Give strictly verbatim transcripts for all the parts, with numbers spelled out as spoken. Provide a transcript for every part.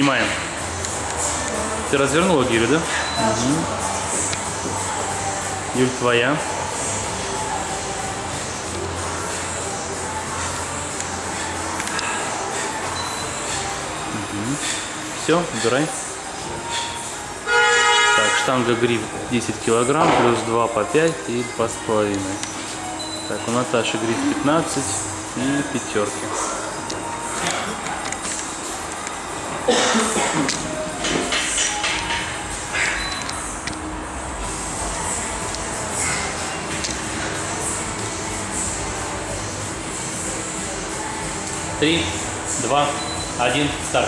Снимаем. Ты развернула гирю, да? Угу. Юль, твоя. Угу. Все, убирай. Так, штанга гриф десять килограмм, плюс два по пять и два с половиной. Так, у Наташи гриф пятнадцать и пятерки. Три, два, один, старт.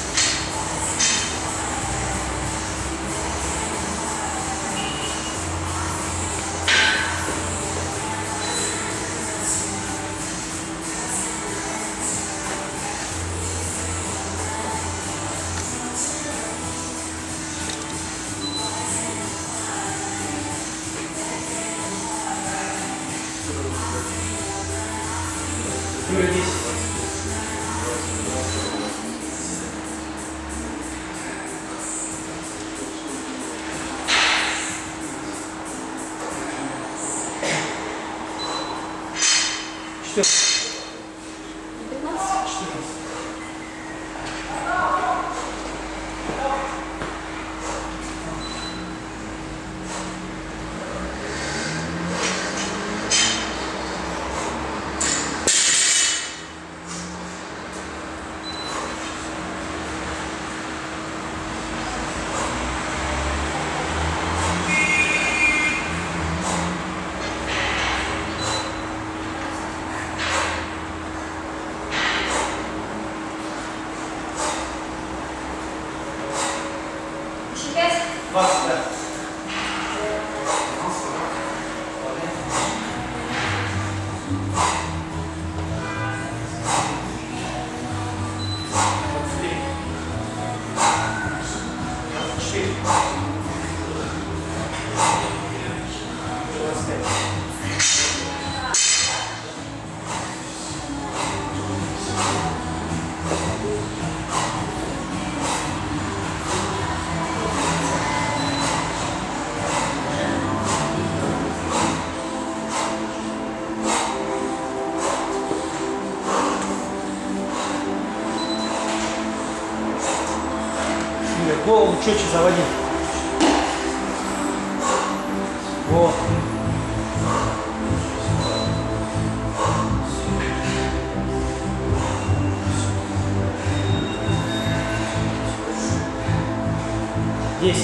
Голову четче заводи. Во. Десять.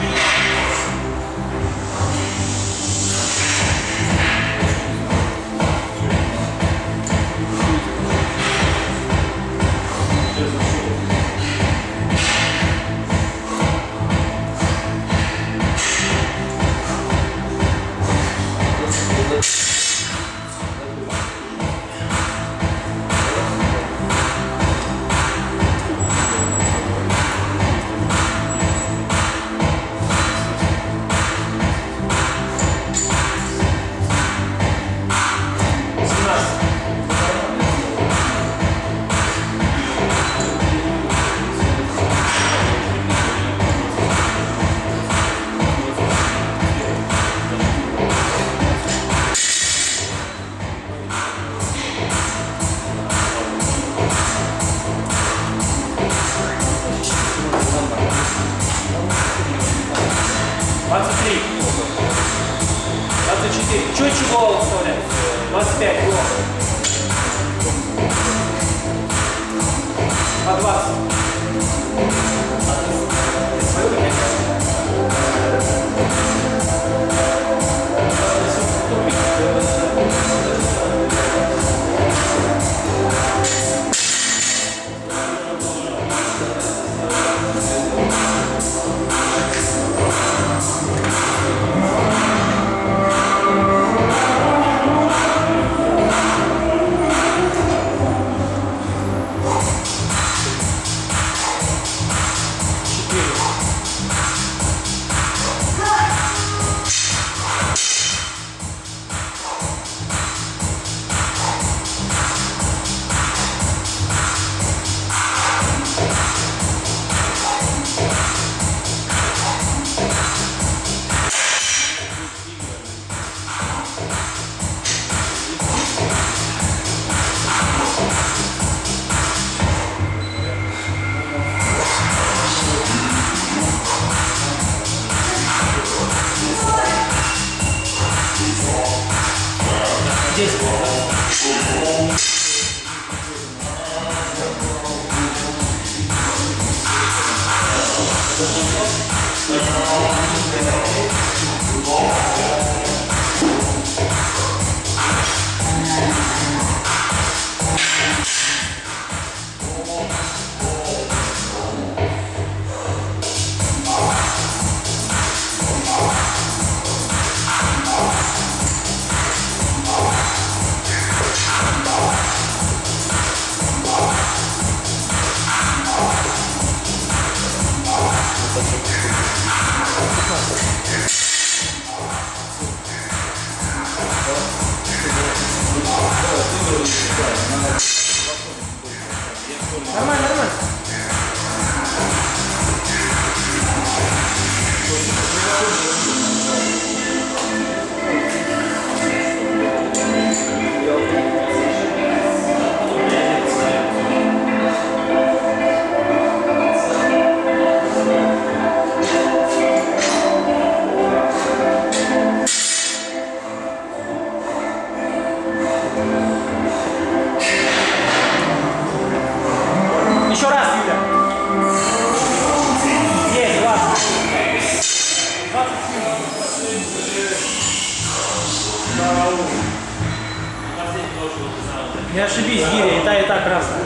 двадцать три. двадцать четыре. Чуть-чуть голову вставляй. двадцать пять. По двадцать. Нормально, нормально. Еще раз, Юля. Есть, двадцать. двадцать минут. Не ошибись, Гиря, и та, и та красная.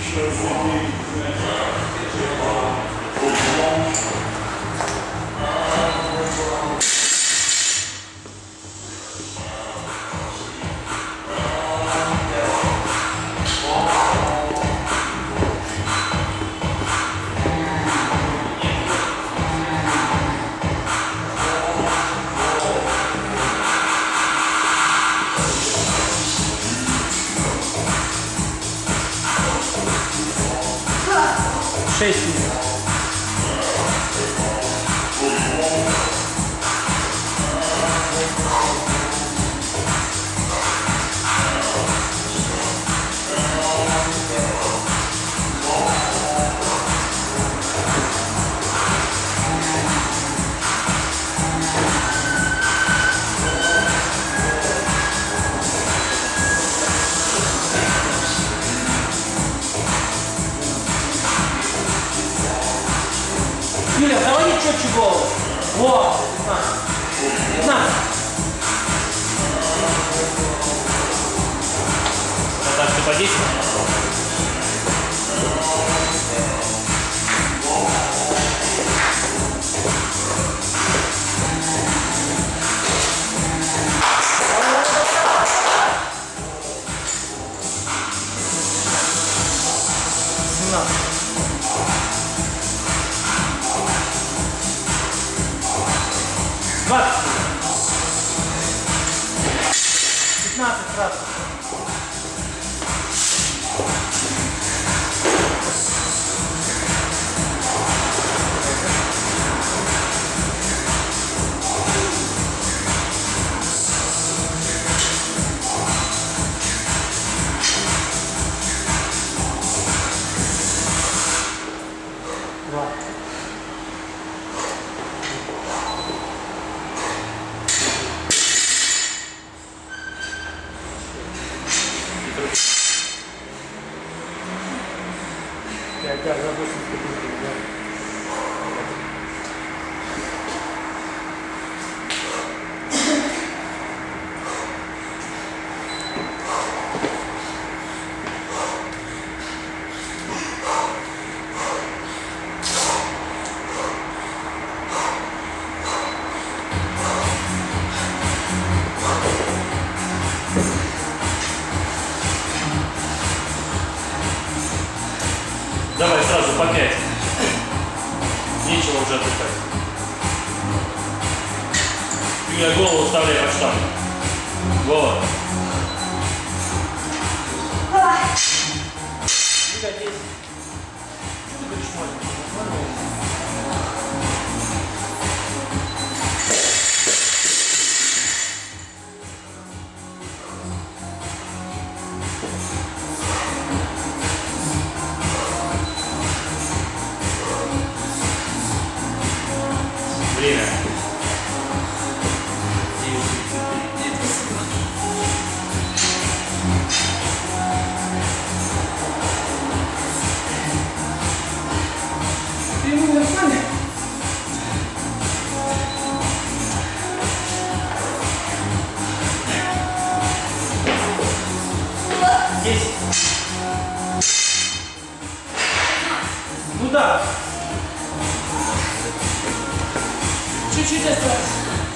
Шесть минут. Юля, заводи четче голову. Во, пятнадцать. пятнадцать. Наташка, по десять. семнадцать. двадцать. пятнадцать сразу. Два. Пять, да, за восемь секунд, да. Давай сразу по пять. Нечего уже отдыхать. Юля, голову вставляй под штангу. Голова. Юля, десять. Что ты говоришь, маленький? Время. Ты ему нормально? Чуть-чуть осталось.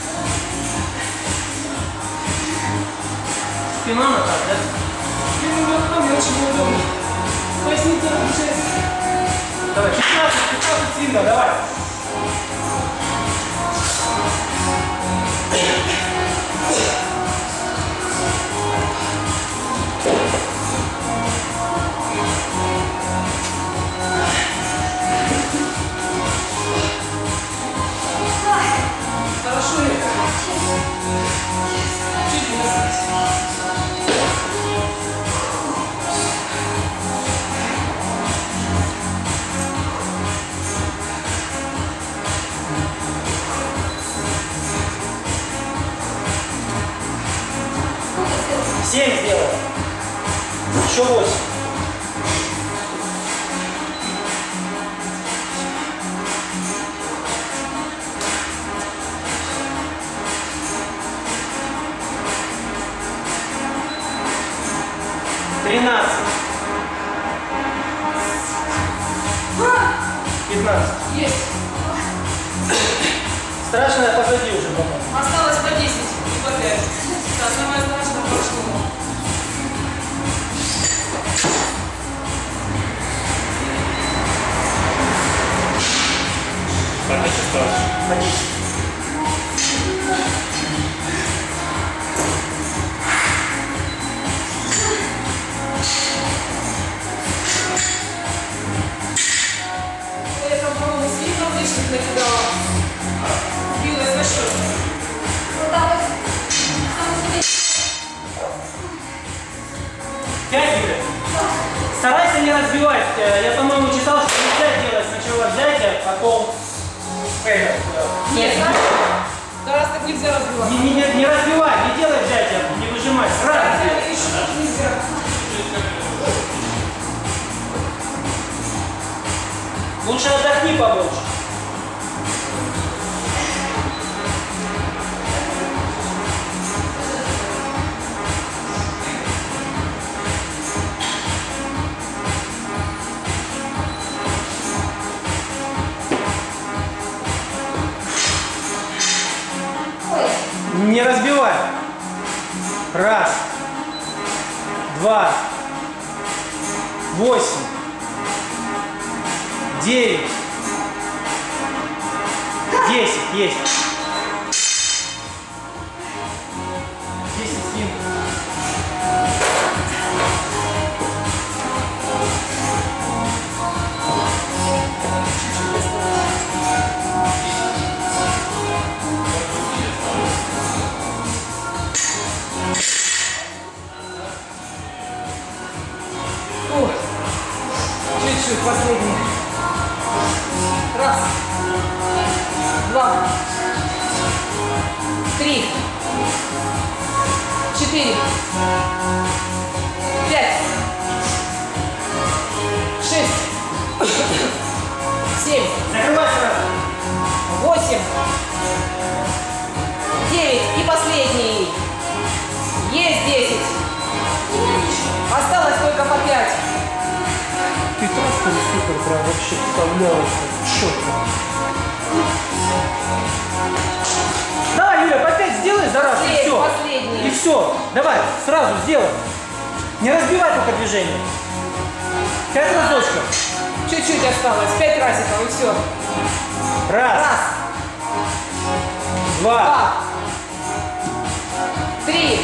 Спина на так, да? Спину вверху, мне очень неудобно. Поясница размещается. Давай, пятнадцать, пятнадцать свинга, давай. Хорошо, Ира. Чуть не осталось. Семь сделал. Еще восемь. Тринадцать. Пятнадцать. Есть. Страшное позади уже потом. Осталось по десять и по пять. Да, самое страшное прошло. Так, еще осталось. По десять. Я там, по-моему, сильно лишних накидала. Сбилась на счет. Пять игр. Старайся не разбивать. Я, по-моему, читал, что нельзя делать сначала взятие, потом это. Нет, да раз так нельзя разбивать. Не, не, не, не разбивай, не делай взятие, не выжимай. Сразу. Да, еще так нельзя. Лучше отдохни побольше. Не разбивай. Раз. Два. Восемь. Девять. Десять. Есть. Десять свинг. Ой. Чуть-чуть, последний. Раз. Два. Три. Четыре. Пять. Шесть. Семь. Закрывай сразу. Восемь. Девять. И последний. Есть десять. Осталось только по пять. Ты просто супер, прям вообще вставлялась. Четко. Давай, Юля, по пять сделай за раз, и Последний, все. последний. И все. Давай, сразу сделай. Не разбивай только движение. Пять разочков. Чуть-чуть осталось. Пять разиков и все. Раз. Раз. Два. Два. Три.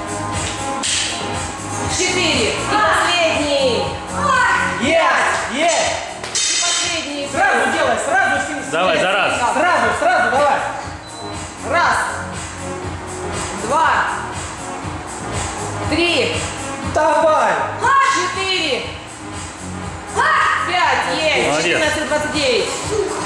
Четыре. И последний. Есть, есть. И последний. Сразу делай, сразу. Давай, за раз. Сразу, сразу, давай. Раз. Два. Три. Давай. Четыре. Пять. Есть. Молодец. четырнадцать, двадцать девять.